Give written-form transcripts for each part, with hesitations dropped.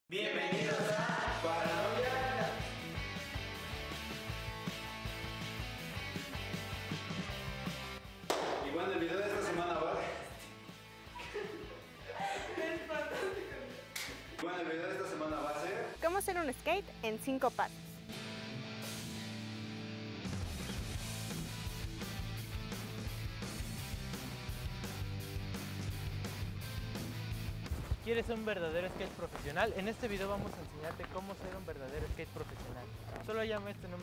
Bienvenidos a Paranoia. Y bueno, el video de esta semana va. Bueno, el video de esta semana va a ser ¿Cómo hacer un skate en 5 pasos? ¿Quieres ser un verdadero skate profesional? En este video vamos a enseñarte cómo ser un verdadero skate profesional. Solo llama a este número.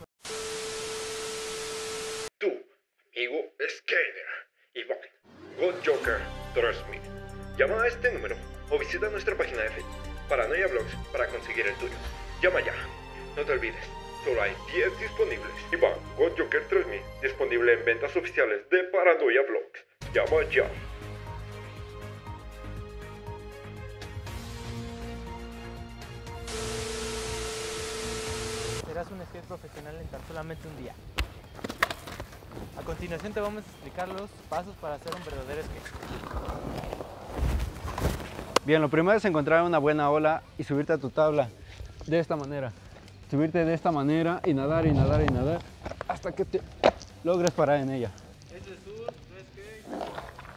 Tú, amigo skater, Iván, God Joker, Trust Me. Llama a este número o visita nuestra página de Facebook, Paranoia Vlogs, para conseguir el tuyo. Llama ya. No te olvides, solo hay 10 disponibles. Iván, God Joker, Trust Me, disponible en ventas oficiales de Paranoia Vlogs. Llama ya. Serás un skate profesional en tan solamente un día. A continuación te vamos a explicar los pasos para hacer un verdadero skate. Bien, lo primero es encontrar una buena ola y subirte a tu tabla de esta manera. Subirte de esta manera y nadar y nadar y nadar hasta que te logres parar en ella. Este es tu skate.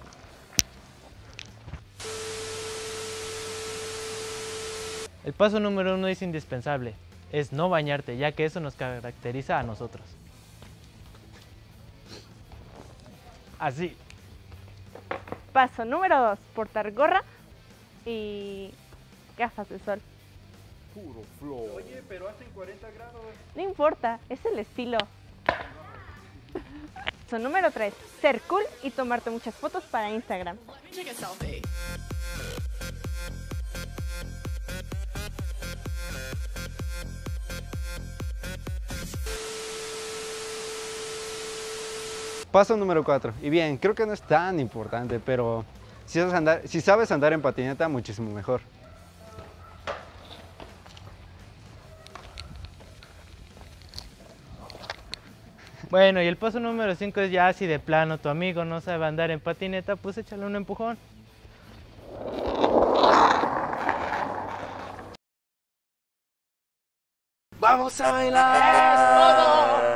El paso número 1 es indispensable. Es no bañarte, ya que eso nos caracteriza a nosotros. Así. Paso número 2, portar gorra y gafas de sol. Puro flow. Oye, pero hacen 40 grados. No importa, es el estilo. Paso número 3, ser cool y tomarte muchas fotos para Instagram. Paso número 4. Y bien, creo que no es tan importante, pero si sabes andar en patineta, muchísimo mejor. Bueno, y el paso número 5 es ya si de plano tu amigo no sabe andar en patineta, pues échale un empujón. ¡Vamos a bailar!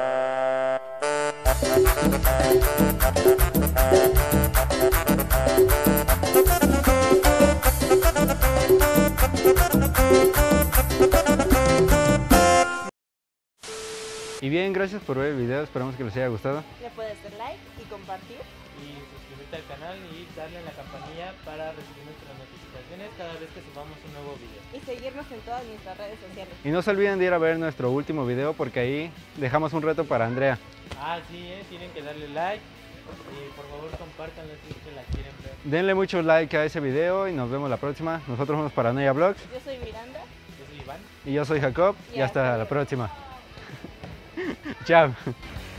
Y bien, gracias por ver el video, esperamos que les haya gustado. Le puedes dar like y compartir. Y suscribirte al canal y darle a la campanilla para recibir nuestras notificaciones cada vez que subamos un nuevo video. Y seguirnos en todas nuestras redes sociales. Y no se olviden de ir a ver nuestro último video porque ahí dejamos un reto para Andrea. Ah, sí, tienen que darle like y por favor compártanlo si es que la quieren ver. Denle mucho like a ese video y nos vemos la próxima. Nosotros somos Paranoia Vlogs Yo soy Miranda. Yo soy Iván. y yo soy Jacob y Y hasta hasta la luego. próxima. Chao.